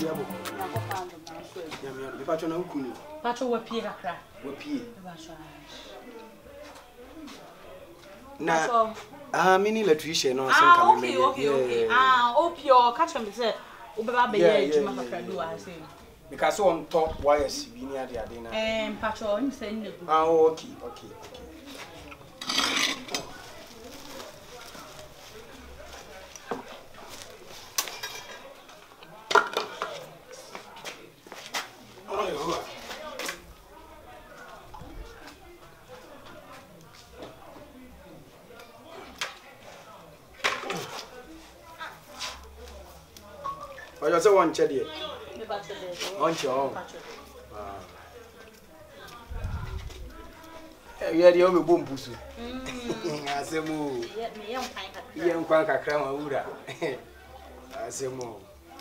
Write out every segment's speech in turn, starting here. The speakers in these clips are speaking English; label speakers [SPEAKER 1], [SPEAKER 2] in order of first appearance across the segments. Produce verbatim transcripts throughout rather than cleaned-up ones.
[SPEAKER 1] abo.
[SPEAKER 2] Na ko pa ndo na so.
[SPEAKER 1] Ya me me pacho na ukuni.
[SPEAKER 2] Pacho wa pie kakra.
[SPEAKER 1] Wa pie.
[SPEAKER 2] Pacho.
[SPEAKER 1] Na ah mini electrician no
[SPEAKER 2] say come me. Ah okay okay. Ah opie o catch me say obeba be ye adwuma kakra do a say.
[SPEAKER 1] Because on top wires bi ni ade ade na.
[SPEAKER 2] Eh pacho ni say negu.
[SPEAKER 1] Ah okay okay okay. I just want to check it. Want you on? Yeah, the only boom pussy. I say more. Young Quanka Crama Ura. I say more.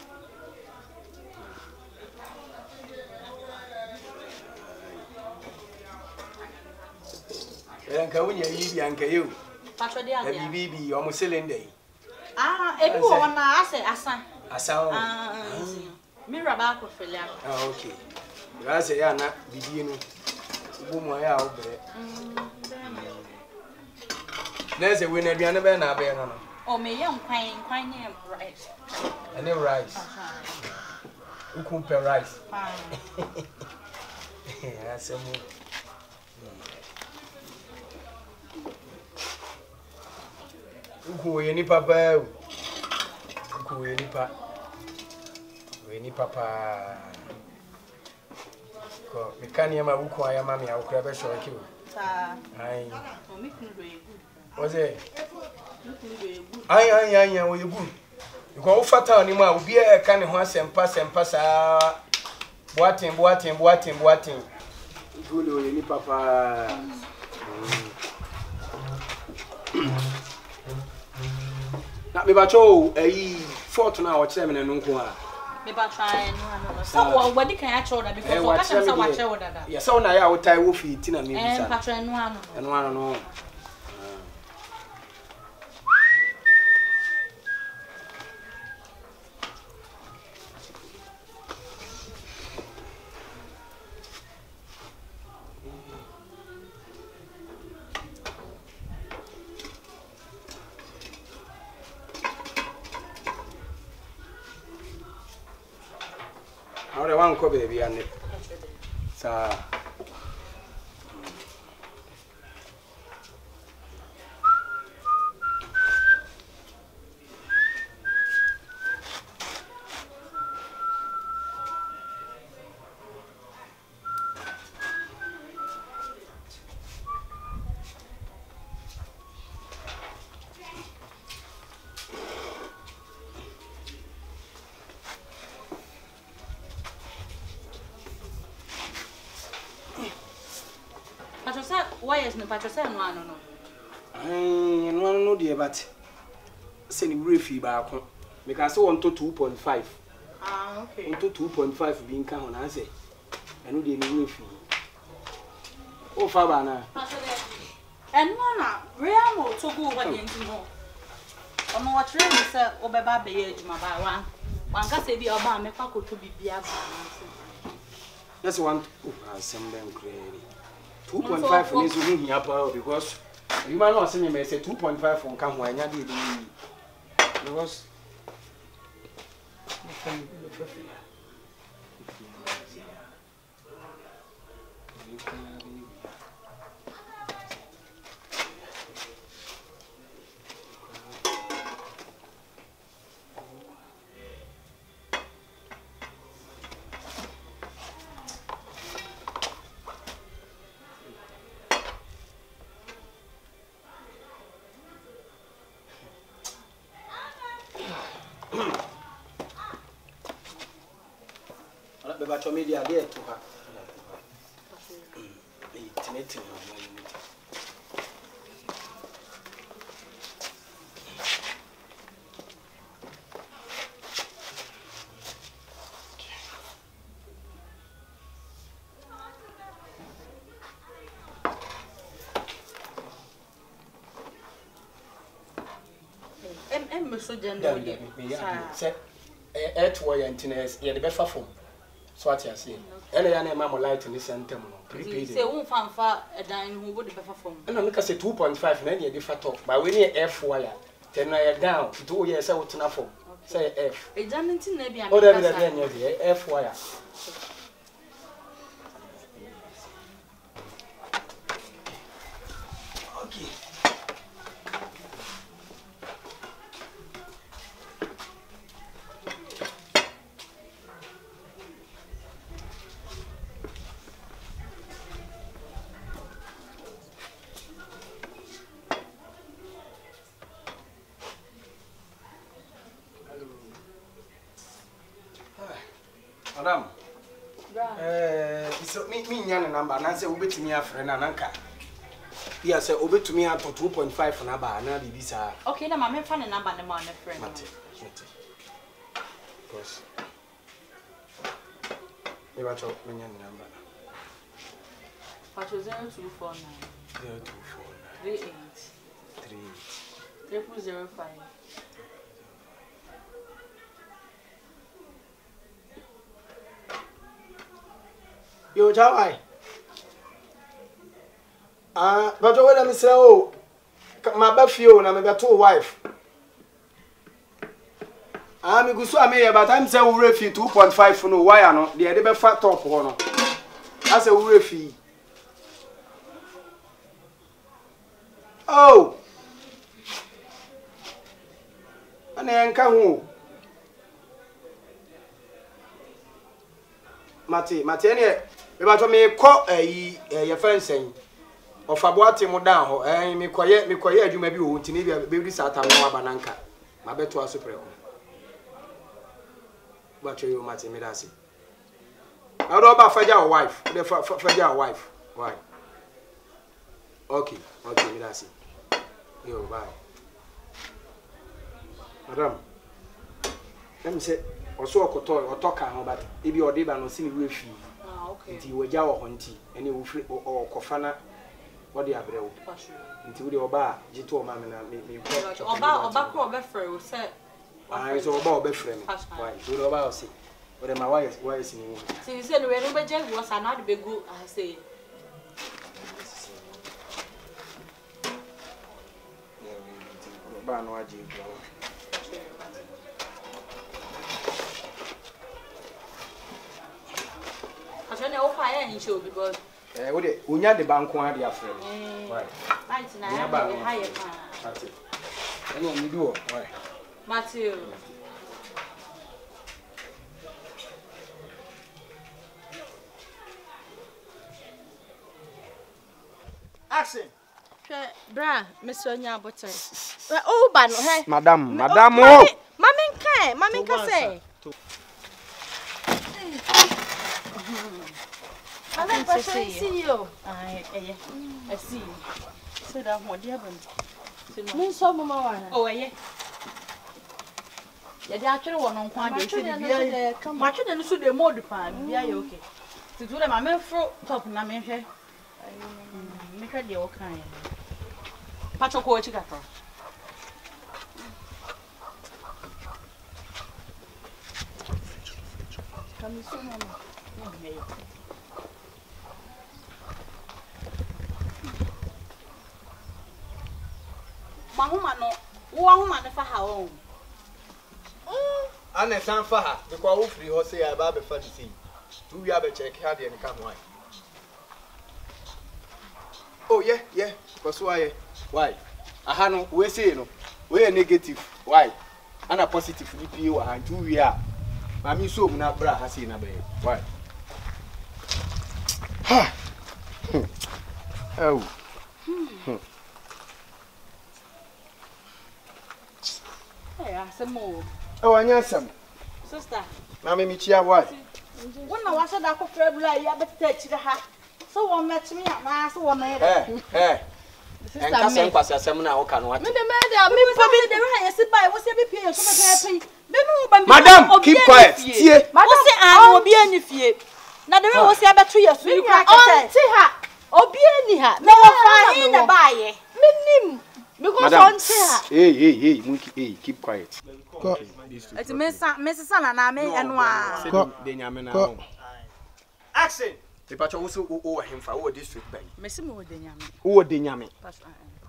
[SPEAKER 1] And can you Yanka you? Patria, baby, almost selling day.
[SPEAKER 2] Ah, everyone, I say, Asa.
[SPEAKER 1] Asa.
[SPEAKER 2] Ah, mirror back of Philia.
[SPEAKER 1] Ah, okay. I say, Anna, begin. Boom, I out there. There's a winner, Biana Bena. Oh, me young quine, quine rice. And then rice. You compare rice. I say, Uku we ni papa uku we ni pa we ni papa ko mekani ma uku aya mami a ukra be show ki o sa ai o mi kunu be good o ze ai ai ai o ye good ko ufata oni ma obi e ka ne ho asempa sempa sa boatin boatin boatin boatin uku le ni papa na me ba cho eh fort na o kire me no nko a
[SPEAKER 2] me ba try no no so wo wadi kan ya cho da because o ka se sa wa kire wo dada
[SPEAKER 1] ya so na ya wo tai wo fi ti na me bi sa
[SPEAKER 2] eh pa try no ano
[SPEAKER 1] no ano no Ahora van ko baby ane. Sa
[SPEAKER 2] why is no patro say no ano no
[SPEAKER 1] eh no ano no de but say ni brefi ba ko because say want to two point five
[SPEAKER 2] ah okay
[SPEAKER 1] want to two point five bi nka ho na say eno de ni brefi o fa ba na
[SPEAKER 2] patro de eno na real mo to go over the enti no ono wa tire ni say obeba be ye adwuma ba wan wan ka say bi oba me kwa koto bibia ba na
[SPEAKER 1] that's one assembly clearly two point five for this room here because you might not say me say two point five from can why nya dey because Beba cho media there to her. It's meeting.
[SPEAKER 2] Em em me so generally.
[SPEAKER 1] Say earth wire antennas ye de be fa fom so ati ase ele ya na ma mo light ni sentem no prepaid
[SPEAKER 2] say won fa fa edan hu bo de be fa fom
[SPEAKER 1] na me ka say two point five na de fa top ba we ni earth wire ten na ye down do ye say wotena fom say f
[SPEAKER 2] edan ntin na bia
[SPEAKER 1] me ka say o de earth wire okay Madam, eh, so me me nya number na say obetumi afre na nanka. Yeah, say obetumi ato two point five na ba na bibi sa.
[SPEAKER 2] Okay, na ma me fa ne number ne ma na friend.
[SPEAKER 1] Mate, mate. Because me ba cho me nya number.
[SPEAKER 2] Pacho zero two four nine.
[SPEAKER 1] zero two four nine.
[SPEAKER 2] three eight.
[SPEAKER 1] three eight.
[SPEAKER 2] Triple zero five.
[SPEAKER 1] Yo, Jawai. Ah, but what let me say, oh, my bafio na me beto wife. Ah, me gusu ame but I'm say we refi two point five no wire no, dey dey be fa top ho no. I say we refi. Oh. Ana enka ho. Mate, mate ene me ba to me ko ayi ye fensen ofabo mo down ho eh me koye me koye adwuma bi wo ntini bi be bi sata mo abananka ma beto aso pre ko ba cho yo mate me dasi na do ba faja o wife de faja o wife why okay okay me dasi yo bye madam let me say oso okoto otoka ho but e bi ode ba no si me wefi
[SPEAKER 2] ah okay
[SPEAKER 1] nti waja wo ho nti ene wo firi okofa na wode abrewo nti wo de oba gito o ma me na me me
[SPEAKER 2] oba oba ko oba frɛ wo sɛ
[SPEAKER 1] ah so oba oba frɛ me why so oba o si wo de ma why why si ni wo
[SPEAKER 2] si se no we no be je wo sa na de be go ah say
[SPEAKER 1] ba no aje go
[SPEAKER 2] Ashane o fa ya nche obi because
[SPEAKER 1] eh wo de onya de banko ade afre why
[SPEAKER 2] right na ya be higher pa
[SPEAKER 1] ati ene ni duo why
[SPEAKER 2] Matthew
[SPEAKER 3] action
[SPEAKER 4] bra Mister Onya Botre o ba no he
[SPEAKER 1] madam madam o
[SPEAKER 4] mama nka mama nka say
[SPEAKER 2] I like
[SPEAKER 4] to see you.
[SPEAKER 2] I eh I see. So that what dia ban.
[SPEAKER 4] Min so mama wana.
[SPEAKER 2] Oh eh. Ya dia atwere wo no nko ade se bia. Ma twere no so de mode pa bia ya okay. Titu de ma me fro top na me hwe. Me hwe de wo kan ya. Pacho ko chi gato. Kami so mama. No me. Mahuma no, wo ahuma ne fa ha o.
[SPEAKER 3] mm ana san fa ha because wo free ho say ya ba be fa di say tu wi abe check ha de ne ka ho ai
[SPEAKER 1] oh yeah yeah because why why aha no we say no we negative why ana positive ni pie wa han tu wi a ma mi so mu na bra ha say na be why ha oh
[SPEAKER 2] Eh, asemo.
[SPEAKER 1] oh anya sam
[SPEAKER 2] Sister.
[SPEAKER 1] na me mi chia why
[SPEAKER 2] Wona wa so da ko fra bla ya betata chira ha. So won metimi ama so won na
[SPEAKER 1] eh eh en ka sem kwase asem na wo ka no ati
[SPEAKER 4] me de me de me
[SPEAKER 2] pa bi de ha yesi bai wo se be pie so be pie. Be no ba mi.
[SPEAKER 1] madam keep quiet tie
[SPEAKER 2] Madam say an obi ani fie. Na de wo se abeto yesu ni kwa kete.
[SPEAKER 4] on ti ha obi ani ha
[SPEAKER 2] Me wo fa hin na baaye.
[SPEAKER 4] me nim because
[SPEAKER 1] madam
[SPEAKER 4] on ti ha
[SPEAKER 1] hey hey hey monkey hey keep quiet
[SPEAKER 2] Eti mesa mesa na na me eno a.
[SPEAKER 3] De nyame na. Action. Te pacho wo so wo hemfa wo district bank.
[SPEAKER 2] Mesi mo de nyame.
[SPEAKER 3] Wo de nyame.